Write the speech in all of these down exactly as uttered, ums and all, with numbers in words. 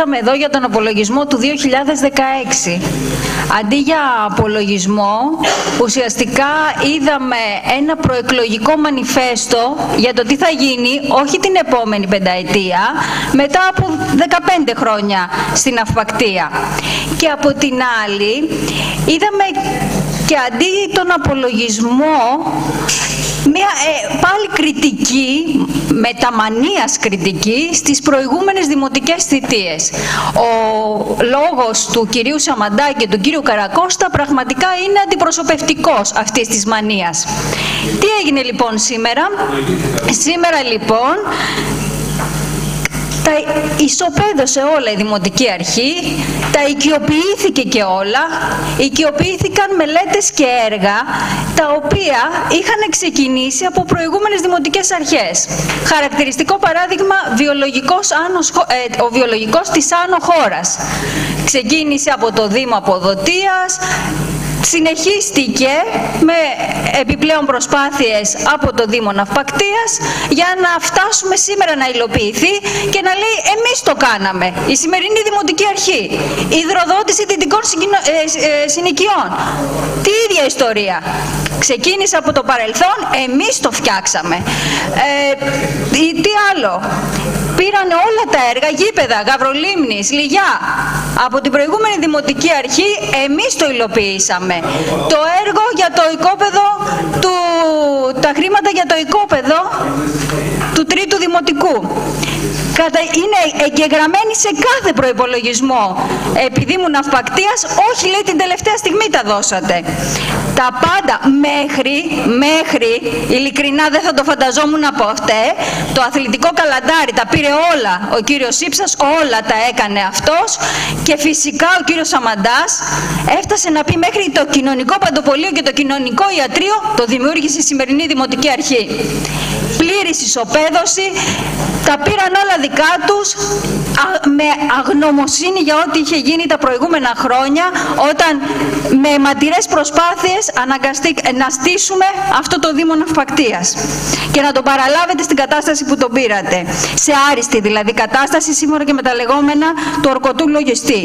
είδαμε εδώ για τον απολογισμό του δύο χιλιάδες δεκαέξι. Αντί για απολογισμό, ουσιαστικά είδαμε ένα προεκλογικό μανιφέστο για το τι θα γίνει, όχι την επόμενη πενταετία, μετά από δεκαπέντε χρόνια στην αυπακτία. Και από την άλλη, είδαμε και αντί τον απολογισμό, μια ε, πάλι κριτική, μεταμανίας κριτική, στις προηγούμενες δημοτικές θητείες. Ο λόγος του κυρίου Σαμαντά και του κύριου Καρακώστα πραγματικά είναι αντιπροσωπευτικός αυτής της μανίας. Τι έγινε λοιπόν σήμερα? Σήμερα λοιπόν τα ισοπαίδωσε όλα η Δημοτική Αρχή, τα οικειοποιήθηκε και όλα, οικειοποιήθηκαν μελέτες και έργα τα οποία είχαν ξεκινήσει από προηγούμενες δημοτικές αρχές. Χαρακτηριστικό παράδειγμα, βιολογικός άνος, ε, ο βιολογικός της Άνω Χώρας. Ξεκίνησε από το Δήμο Αποδοτίας, συνεχίστηκε με επιπλέον προσπάθειες από το Δήμο Ναυπακτίας για να φτάσουμε σήμερα να υλοποιηθεί και να λέει εμείς το κάναμε. Η σημερινή Δημοτική Αρχή, η υδροδότηση δυτικών συνοικιών. Τι ίδια ιστορία. Ξεκίνησε από το παρελθόν, εμείς το φτιάξαμε. Ε, τι άλλο. Πήραν όλα τα έργα, γήπεδα, Γαβρολίμνης, Λυγιά. Από την προηγούμενη Δημοτική Αρχή εμείς το υλοποιήσαμε. Το έργο για το οικόπεδο, του, τα χρήματα για το οικόπεδο του Τρίτου Δημοτικού. Είναι εγγεγραμμένοι σε κάθε προϋπολογισμό. Επειδή ήμουν ναυπακτίας, όχι λέει την τελευταία στιγμή τα δώσατε. Τα πάντα μέχρι, μέχρι, ειλικρινά δεν θα το φανταζόμουν από αυτέ, το αθλητικό καλαντάρι τα πήρε όλα ο κύριος Σύψας, όλα τα έκανε αυτός και φυσικά ο κύριος Σαμαντάς έφτασε να πει μέχρι το κοινωνικό παντοπολείο και το κοινωνικό ιατρείο το δημιούργησε η σημερινή Δημοτική Αρχή. Πλήρης ισοπαίδωση, τα πήραν όλα δικά τους α, με αγνωμοσύνη για ό,τι είχε γίνει τα προηγούμενα χρόνια όταν με αιματηρές προσπάθειες αναγκαστεί να στήσουμε αυτό το Δήμο Ναυπακτίας και να τον παραλάβετε στην κατάσταση που τον πήρατε. Σε άριστη δηλαδή κατάσταση σύμφωνα και με τα λεγόμενα του ορκωτού λογιστή.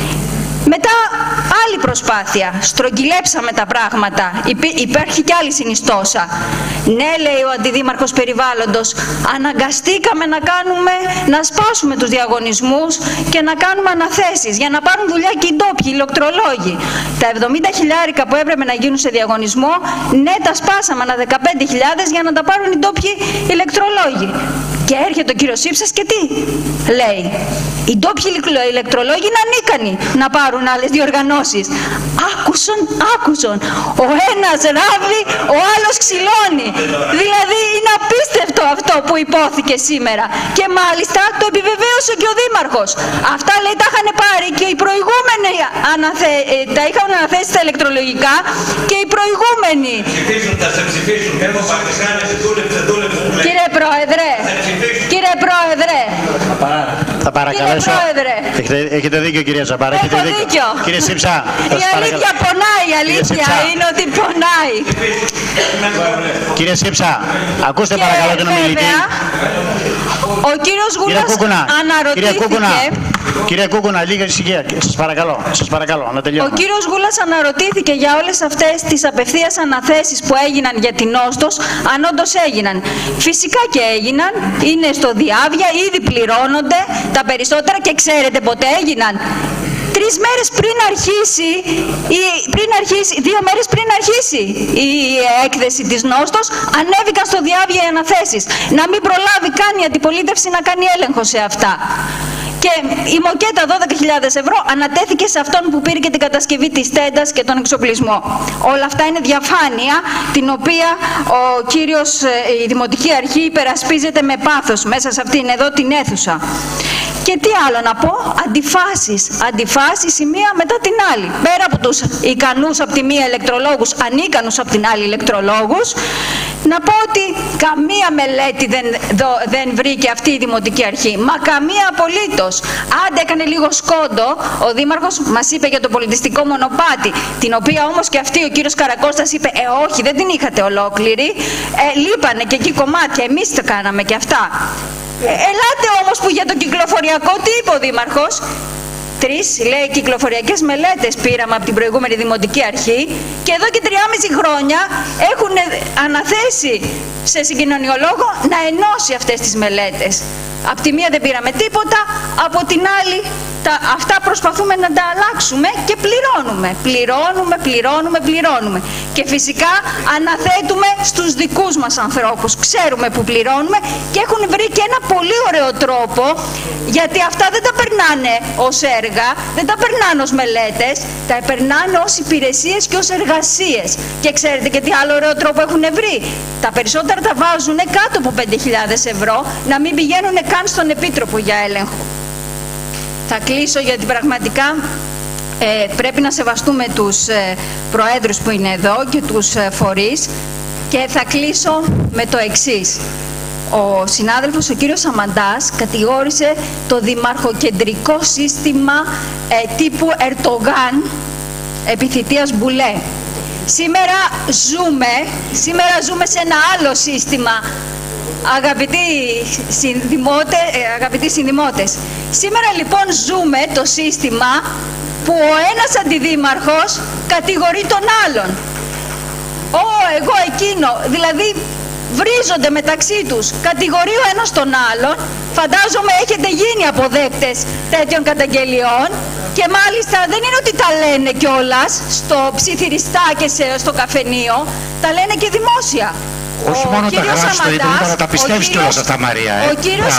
Μετά άλλη προσπάθεια, στρογγυλέψαμε τα πράγματα, Υπή, υπάρχει κι άλλη συνιστόσα. Ναι, λέει ο Αντιδήμαρχος Περιβάλλοντος, αναγκαστήκαμε να κάνουμε, να σπάσουμε τους διαγωνισμούς και να κάνουμε αναθέσεις για να πάρουν δουλειά και οι ντόπιοι, οι ηλεκτρολόγοι. Τα εβδομήντα χιλιάρικα που έπρεπε να γίνουν σε διαγωνισμό, ναι, τα σπάσαμε ανά δεκαπέντε χιλιάδες για να τα πάρουν οι ντόπιοι ηλεκτρολόγοι. Και έρχεται ο κύριος Σύψας και τι λέει? Οι ντόπιοι ηλεκτρολόγοι είναι ανίκανοι να πάρουν άλλες διοργανώσεις. Άκουσον, άκουσον. Ο ένας ράβει, ο άλλος ξυλώνει. Δηλαδή είναι απίστευτο αυτό που υπόθηκε σήμερα. Και μάλιστα το επιβεβαίωσε και ο Δήμαρχος. Αυτά λέει τα είχαν πάρει και οι προηγούμενοι αναθε... τα είχαν αναθέσει στα ηλεκτρολογικά και οι προηγούμενοι. Κύριε Πρόεδρε, κύριε Πρόεδρε. Θα παρακαλέσω. Έχετε, έχετε δίκιο, κυρία Ζαμπάρα. Έχω έχετε δίκιο. δίκιο. Κύριε Σύψα. Η αλήθεια πονάει, η αλήθεια είναι ότι πονάει. Κύριε Σύψα, ακούστε και παρακαλώ τον ομιλητή. Ο κύριος Γούλας αναρωτήθηκε... Κύριε Κούκουνα, λίγα ησυχία. Σας παρακαλώ, σας παρακαλώ, να τελειώνουμε. Ο κύριος Γούλας αναρωτήθηκε για όλες αυτές τις απευθείας αναθέσεις που έγιναν για την Νόστος, αν όντως έγιναν. Φυσικά και έγιναν, είναι στο διάβια, ήδη πληρώνονται τα περισσότερα και ξέρετε πότε έγιναν? Τρεις μέρες πριν αρχίσει, η, πριν αρχίσει, δύο μέρες πριν αρχίσει η έκθεση της Νόστος, ανέβηκαν στο διάβια οι αναθέσεις. Να μην προλάβει καν η αντιπολίτευση να κάνει έλεγχο σε αυτά. Και η μοκέτα δώδεκα χιλιάδες ευρώ ανατέθηκε σε αυτόν που πήρε και την κατασκευή της τέντας και τον εξοπλισμό. Όλα αυτά είναι διαφάνεια την οποία ο κύριος, η Δημοτική Αρχή υπερασπίζεται με πάθος μέσα σε αυτήν εδώ την αίθουσα. Και τι άλλο να πω, αντιφάσεις, αντιφάσεις η μία μετά την άλλη. Πέρα από τους ικανούς από τη μία ηλεκτρολόγους, ανίκανους από την άλλη ηλεκτρολόγους, να πω ότι καμία μελέτη δεν, δο, δεν βρήκε αυτή η Δημοτική Αρχή. Μα καμία απολύτως. Άντε έκανε λίγο σκόντο, ο Δήμαρχος μας είπε για το πολιτιστικό μονοπάτι, την οποία όμως και αυτή ο κύριος Καρακώστας είπε, ε όχι δεν την είχατε ολόκληρη, ε, λείπανε και εκεί κομμάτια, εμείς το κάναμε και αυτά. Ε, ελάτε όμως που για το κυκλοφοριακό τι είπε ο Δήμαρχος. Τρεις, λέει, κυκλοφοριακές μελέτες πήραμε από την προηγούμενη Δημοτική Αρχή και εδώ και τριάμιση χρόνια έχουν αναθέσει σε συγκοινωνιολόγο να ενώσει αυτές τις μελέτες. Απ' τη μία δεν πήραμε τίποτα, από την άλλη τα, αυτά προσπαθούμε να τα αλλάξουμε και πληρώνουμε. Πληρώνουμε, πληρώνουμε, πληρώνουμε. Και φυσικά αναθέτουμε στους δικούς μας ανθρώπους. Ξέρουμε που πληρώνουμε και έχουν βρει και ένα πολύ ωραίο τρόπο, γιατί αυτά δεν τα περνάνε ως έργα, δεν τα περνάνε ως μελέτες, τα περνάνε ως υπηρεσίες και ως εργασίες. Και ξέρετε και τι άλλο ωραίο τρόπο έχουν βρει. Τα περισσότερα τα βάζουν κάτω από πέντε χιλιάδες ευρώ, να μην πηγαίνουν καν στον Επίτροπο για έλεγχο. Θα κλείσω γιατί πραγματικά ε, πρέπει να σεβαστούμε τους ε, προέδρους που είναι εδώ και τους ε, φορείς, και θα κλείσω με το εξής. Ο συνάδελφος, ο κύριος Σαμαντάς, κατηγόρησε το δημαρχοκεντρικό σύστημα ε, τύπου Ερτογάν επί θητείας Μπουλέ. Σήμερα ζούμε, σήμερα ζούμε σε ένα άλλο σύστημα. Αγαπητοί συνδημότες, αγαπητοί συνδημότες, σήμερα λοιπόν ζούμε το σύστημα που ο ένας αντιδήμαρχος κατηγορεί τον άλλον. Ω, εγώ εκείνο, δηλαδή βρίζονται μεταξύ τους, κατηγορεί ο ένας τον άλλον. Φαντάζομαι έχετε γίνει αποδέκτες τέτοιων καταγγελιών και μάλιστα δεν είναι ότι τα λένε κιόλας στο ψιθυριστά και στο καφενείο, τα λένε και δημόσια. Όχι ο μόνο τα γράφεις στο ίντερνετ, αλλά τα πιστεύεις κιόλας αυτά, Μαρία. Ε. Ο κύριος,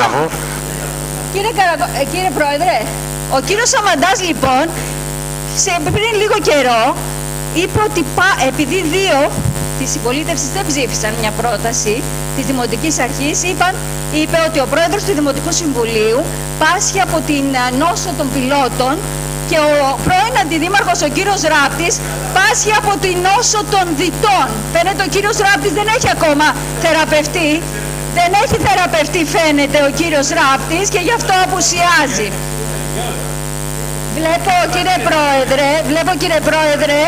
κύριε, Καρα... κύριε Πρόεδρε, ο κύριος Σαμαντάς λοιπόν σε, πριν λίγο καιρό είπε ότι πα, επειδή δύο της συμπολίτευσης δεν ψήφισαν μια πρόταση της Δημοτικής Αρχής, είπαν, είπε ότι ο πρόεδρος του Δημοτικού Συμβουλίου πάσχει από την νόσο των πιλότων και ο πρώην αντιδήμαρχος, ο κύριος Ράπτης, πάσχει από την νόσο των δυτών. Φαίνεται ο κύριος Ράπτης δεν έχει ακόμα θεραπευτεί. Δεν έχει θεραπευτεί φαίνεται ο κύριος Ράπτης και γι' αυτό απουσιάζει. Βλέπω κύριε Πρόεδρε, βλέπω κύριε Πρόεδρε,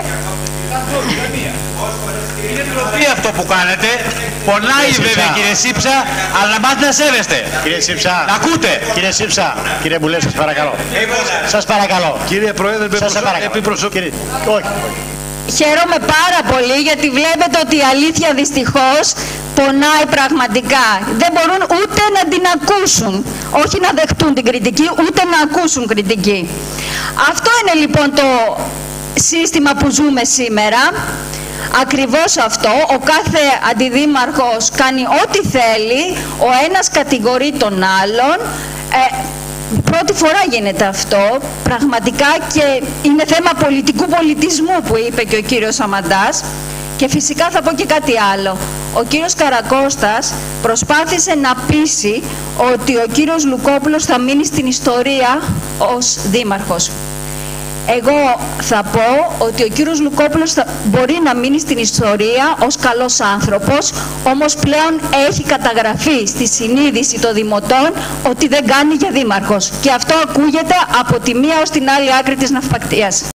είναι ντροπή αυτό που κάνετε. Πονάει βέβαια κύριε Σύψα, αλλά μάθετε να σέβεστε. Κύριε Σύψα, να ακούτε. Κύριε Σύψα, κύριε Μπουλέ, σας παρακαλώ. Σας παρακαλώ. Κύριε Πρόεδρε, επιπροσωπή. Όχι. Χαίρομαι πάρα πολύ γιατί βλέπετε ότι η αλήθεια δυστυχώς πονάει πραγματικά. Δεν μπορούν ούτε να την ακούσουν, όχι να δεχτούν την κριτική, ούτε να ακούσουν κριτική. Αυτό είναι λοιπόν το σύστημα που ζούμε σήμερα. Ακριβώς αυτό, ο κάθε αντιδήμαρχος κάνει ό,τι θέλει, ο ένας κατηγορεί τον άλλον. Ε, πρώτη φορά γίνεται αυτό, πραγματικά, και είναι θέμα πολιτικού πολιτισμού που είπε και ο κύριος Σαμαντάς. Και φυσικά θα πω και κάτι άλλο. Ο κύριος Καρακώστας προσπάθησε να πείσει ότι ο κύριος Λουκόπουλος θα μείνει στην ιστορία ως δήμαρχος. Εγώ θα πω ότι ο κύριος Λουκόπουλος θα μπορεί να μείνει στην ιστορία ως καλός άνθρωπος, όμως πλέον έχει καταγραφεί στη συνείδηση των δημοτών ότι δεν κάνει για δήμαρχος. Και αυτό ακούγεται από τη μία ως την άλλη άκρη της ναυπακτίας.